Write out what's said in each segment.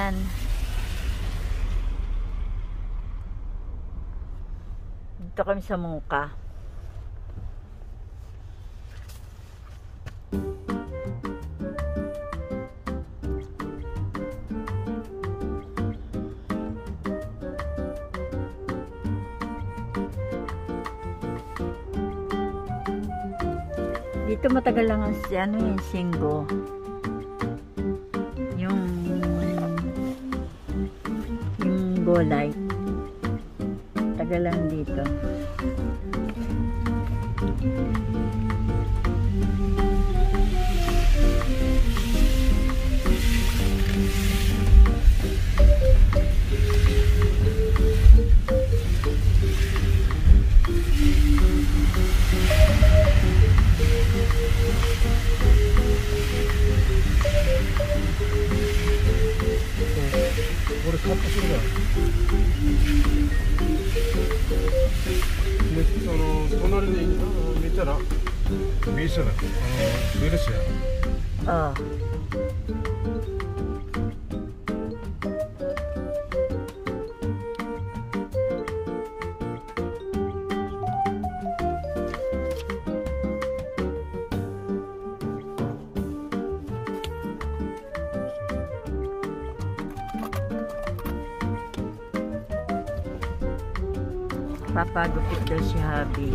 Ayan. Dito kami sa Muka. Dito matagal lang ang yung singgo. Yung golay. Tagal lang dito. Oh. Papagupit daw si Hubby.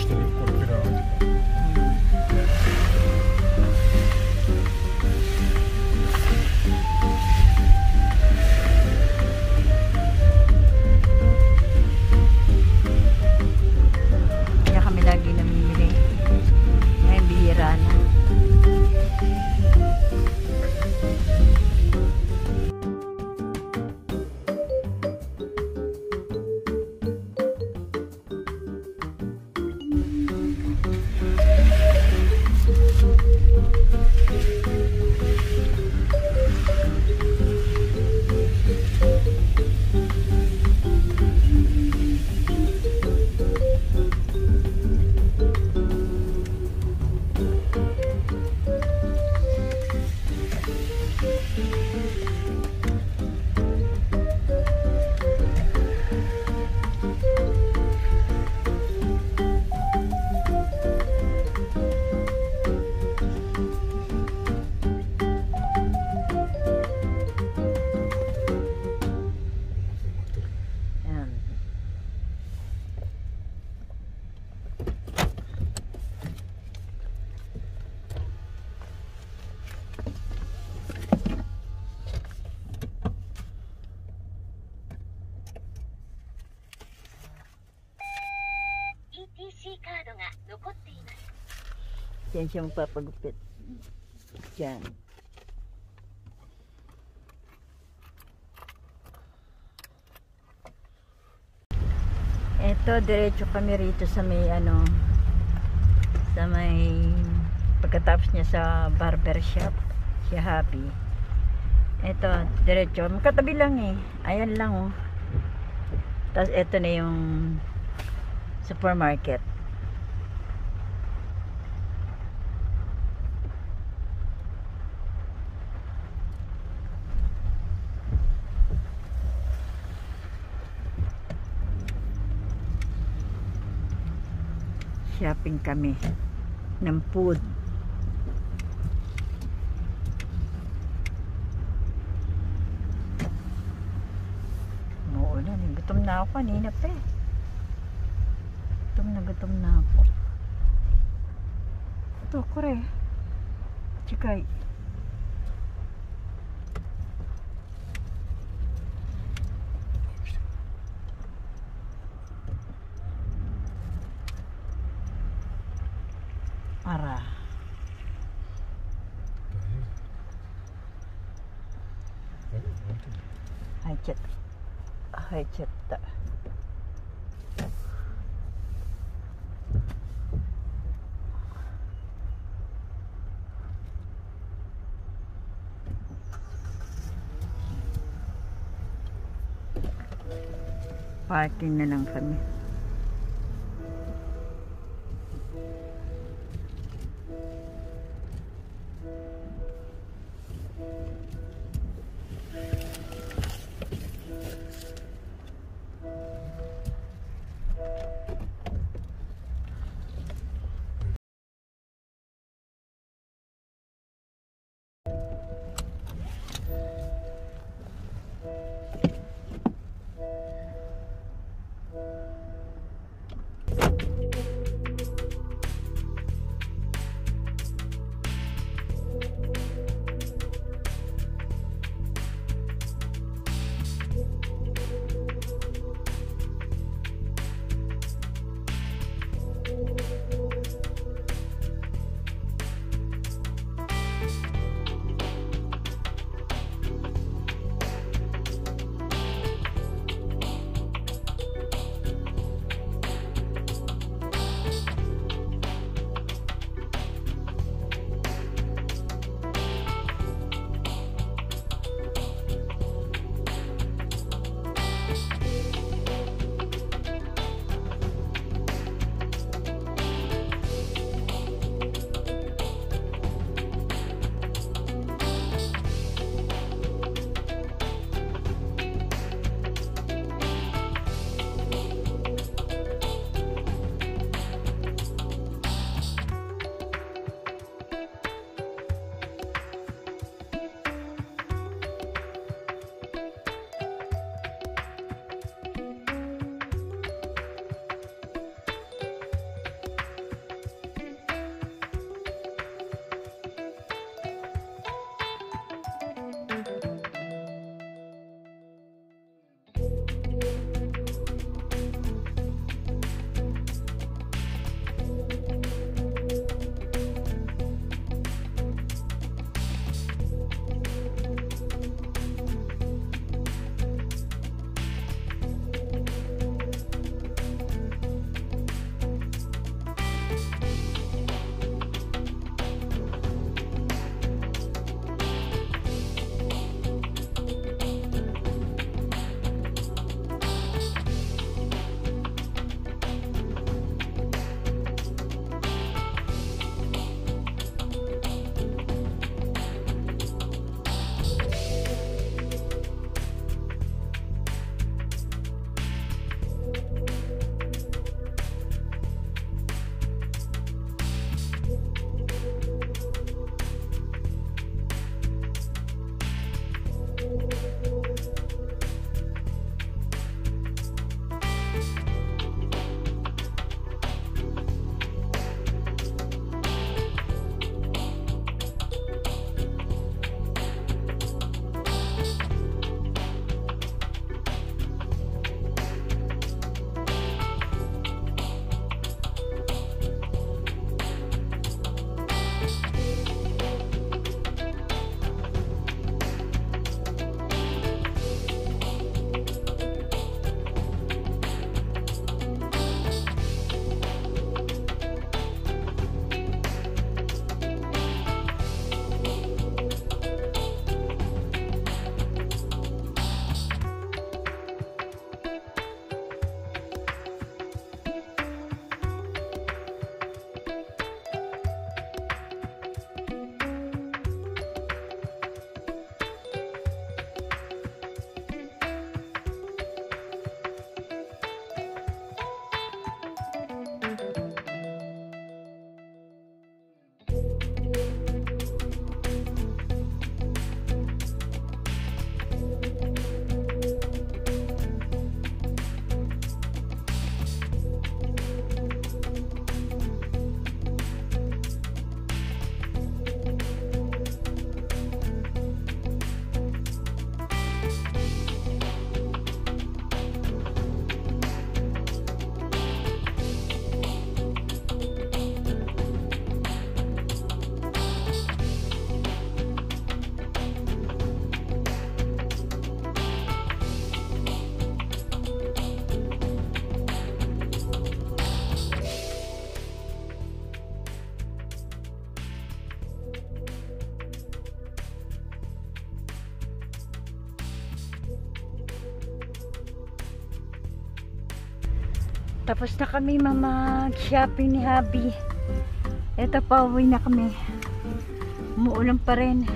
Kaya kami lagi namimili. Ngayon bihira na. Yan siya magpapagupit. Diyan. Eto, diretso kami rito sa may sa may pagkatapos niya sa barber shop, si Hubby. Eto, diretso. Magkatabi lang eh. Ayan lang oh. Tapos eto na yung supermarket. Shopping kami ng food. Muulan eh. Gutom na ako kanina pa eh. Gutom na ako. Ito, kore. Chikay. Ara. Hai chat. Parking na lang kami. Tapos na kami mag-shopping ni Hubby. Eto, pauwi na kami. Umuulan pa rin.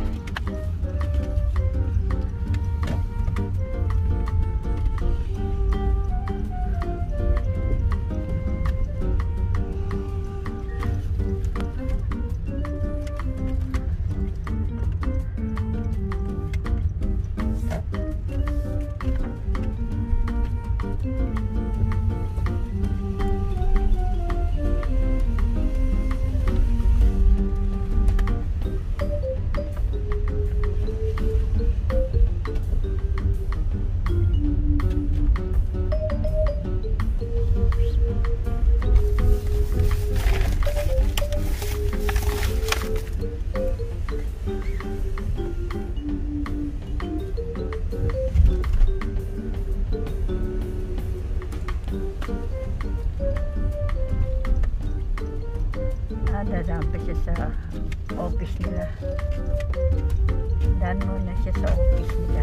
Dadaan pa siya sa office nila. Daan muna siya sa office nila.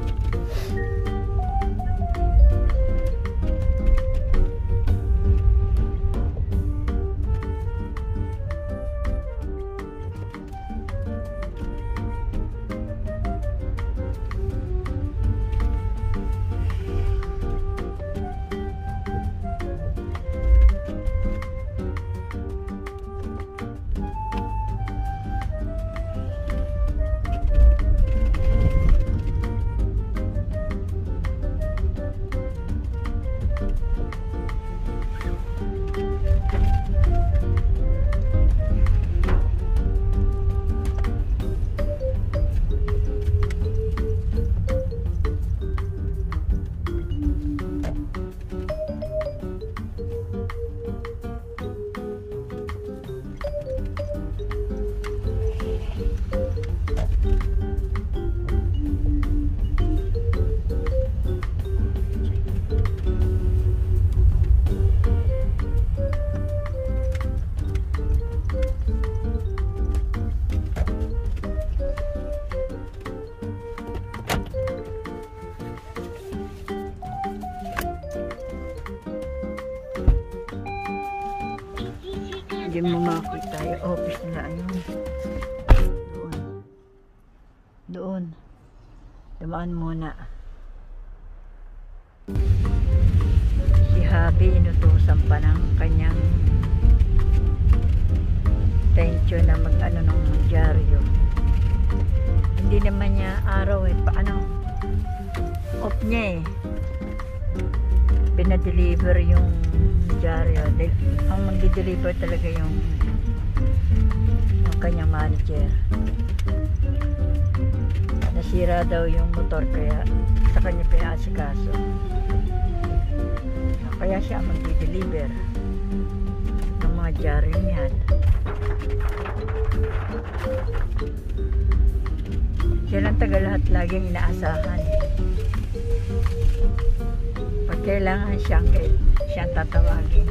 Hindi mo makita yung office nila. Ayun. Doon. Dumaan muna. Si Hubby inutusan pa ng kanyang tension na mag-ano ng dyaryo. Hindi naman niya araw eh. Paano? Off niya eh. Pinadeliver yung dyaryo. Ang mag-deliver talaga yung kanyang manager. Nasira daw yung motor kaya sa kanya pinasikaso. Kaya siya mag-deliver ng mga dyaryo niyan. Siya lang taga lahat laging inaasahan. Pag kailangan siyang tatawagin.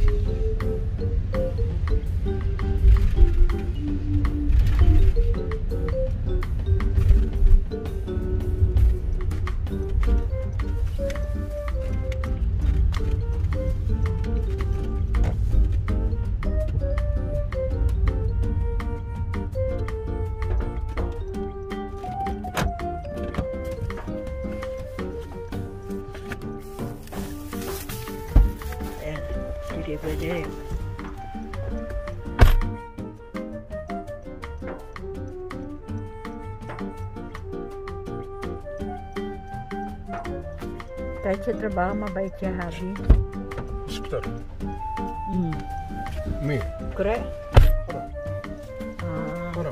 Pwede. Kahit sa trabaho, mabait siya, Hubby. Hospital. Mm. Me. Correct? Hara.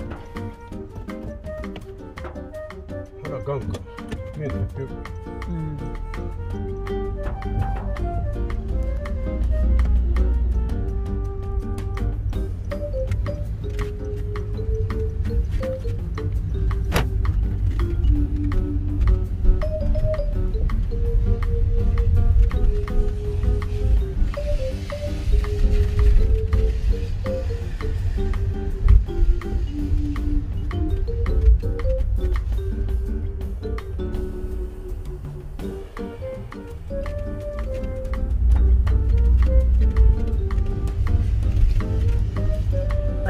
Hara, ganka. Me. Mm.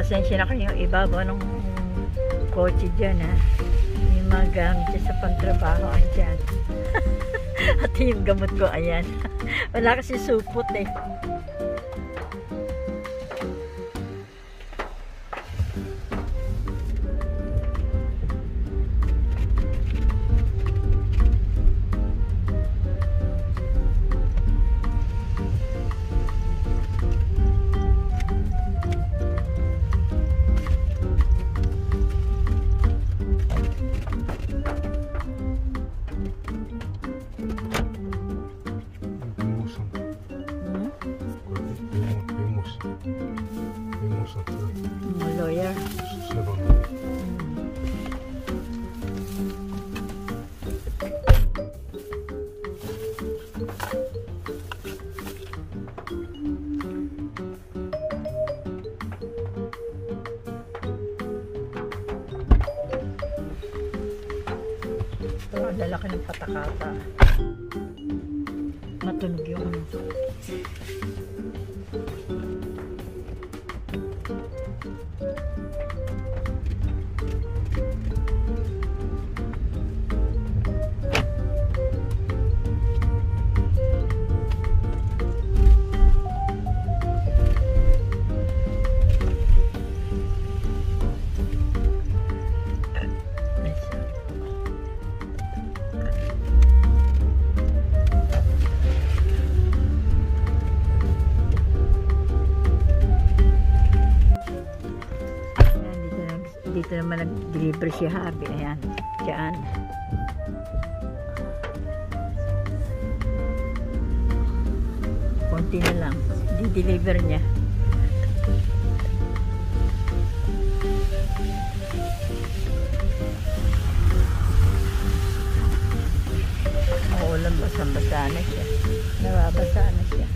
Pasensya na kayo, ibabaw ng kotse dyan ha. Yung mga gamit dyan sa pangtrabaho, andyan. At yung gamot ko, ayan. Wala kasi supot eh. Lawyer. Ito, ang lalaki ng patakata. Matunog yung dito naman nag-deliver si Hubby. Ayan, dyan. Konti na lang. Di-deliver niya. Maulan, basang-basa na siya. Nababasa na siya.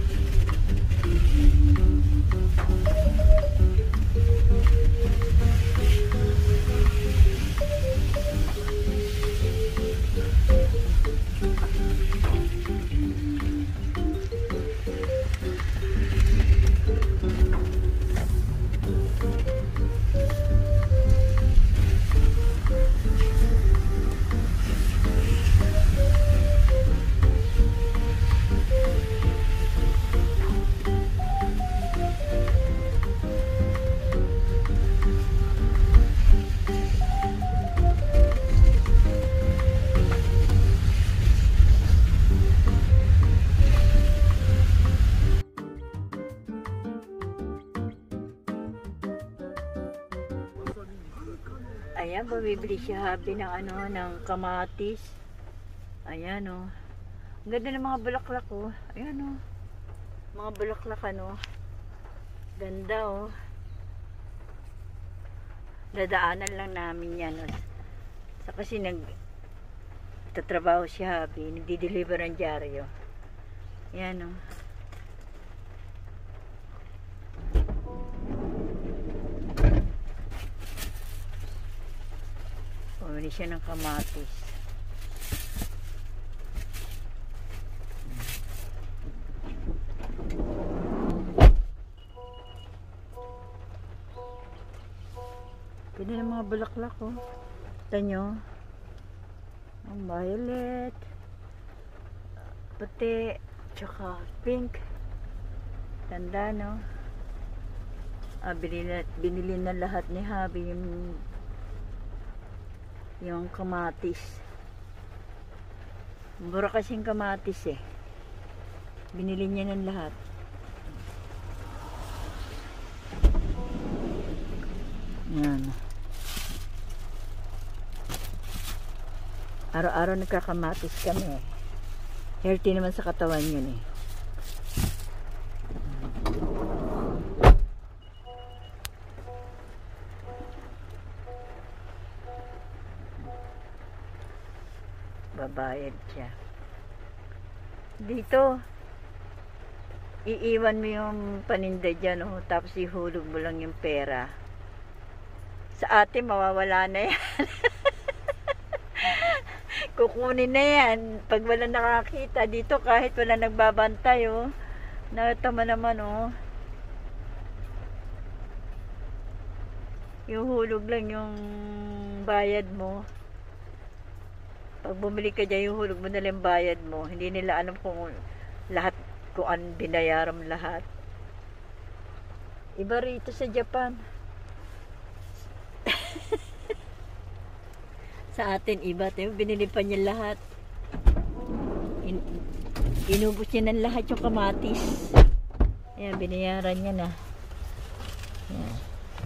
Ayan, bumibili si Hubby ng ano, ng kamatis. Ayan o. Ang ganda ng mga bulaklak o. Ayan o. Mga bulaklak ano. Ganda o. Dadaanan lang namin yan o. Sa kasi nagtatrabaho si Hubby. Nagdi-deliver ng dyaryo. Ayan o. Pumili siya ng kamatis. Pwede ng mga bulaklak oh. Ito nyo. Ang violet, puti, tsaka pink. Tanda no. Binili na lahat ni Hubby yung kamatis. Mura kasing kamatis eh. Binili niya ng lahat. Yan. Araw-araw nagkakamatis kami eh. Healthy naman sa katawan yun eh. Babayad siya. Dito, iiwan mo yung paninda dyan, oh, tapos ihulog mo lang yung pera. Sa atin, mawawala na yan. Kukunin na yan. Pag wala nakakita, dito kahit wala nagbabantay, oh. Nakita mo naman, oh. Yung hulog lang yung bayad mo. Pag bumili ka dyan, yung hulog mo na lang bayad mo. Hindi nila alam kung lahat, kung ano binayaran mo lahat. Iba rito sa Japan. Sa atin, iba. Binili pa niya lahat. Inubos niya ng lahat yung kamatis. Ayan, binayaran niya na. Ayan.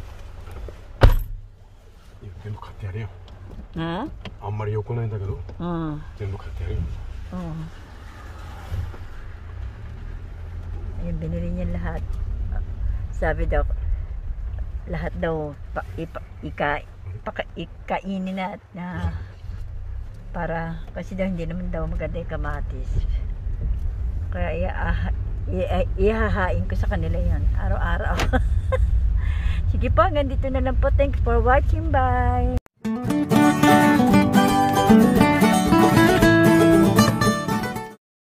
全部買ってやるよ。 Ha? あんまり良くないんだけど、 全部買ってやるよ。 Ayan, binili niya lahat. Sabi daw, lahat daw ikainin na para, kasi daw hindi naman daw maganda yung kamatis. Kaya ihahain ko sa kanila yan araw-araw. Sige po, hanggang dito na lang po. Thanks for watching. Bye!